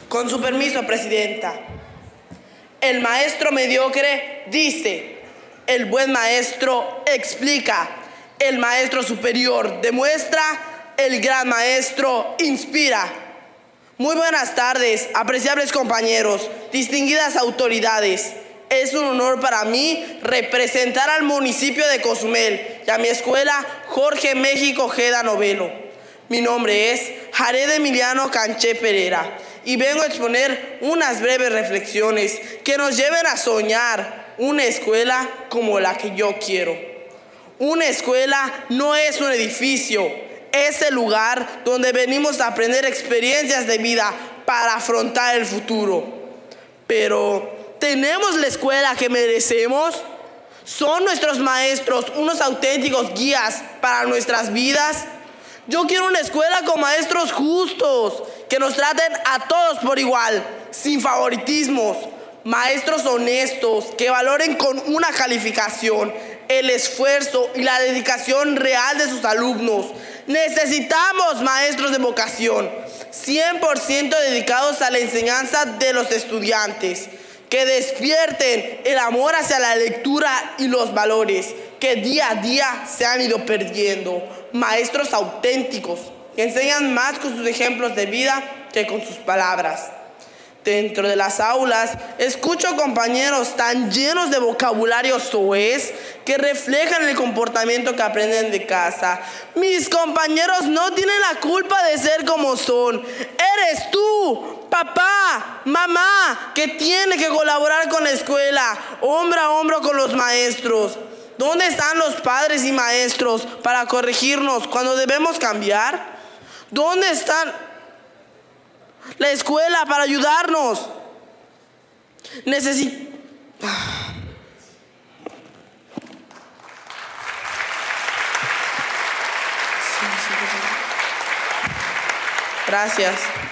Con su permiso, presidenta. El maestro mediocre dice, el buen maestro explica, el maestro superior demuestra, el gran maestro inspira. Muy buenas tardes, apreciables compañeros, distinguidas autoridades. Es un honor para mí representar al municipio de Cozumel y a mi escuela Jorge México Ojeda Novelo. Mi nombre es Jared Emiliano Canché Pereira y vengo a exponer unas breves reflexiones que nos lleven a soñar una escuela como la que yo quiero. Una escuela no es un edificio, es el lugar donde venimos a aprender experiencias de vida para afrontar el futuro. Pero, ¿tenemos la escuela que merecemos? ¿Son nuestros maestros unos auténticos guías para nuestras vidas? Yo quiero una escuela con maestros justos, que nos traten a todos por igual, sin favoritismos. Maestros honestos, que valoren con una calificación el esfuerzo y la dedicación real de sus alumnos. Necesitamos maestros de vocación, 100% dedicados a la enseñanza de los estudiantes, que despierten el amor hacia la lectura y los valores que día a día se han ido perdiendo. Maestros auténticos, que enseñan más con sus ejemplos de vida que con sus palabras. Dentro de las aulas, escucho compañeros tan llenos de vocabulario soez que reflejan el comportamiento que aprenden de casa. Mis compañeros no tienen la culpa de ser como son. Eres tú, papá, mamá, que tiene que colaborar con la escuela, hombro a hombro con los maestros. ¿Dónde están los padres y maestros para corregirnos cuando debemos cambiar? ¿Dónde están la escuela para ayudarnos? Gracias.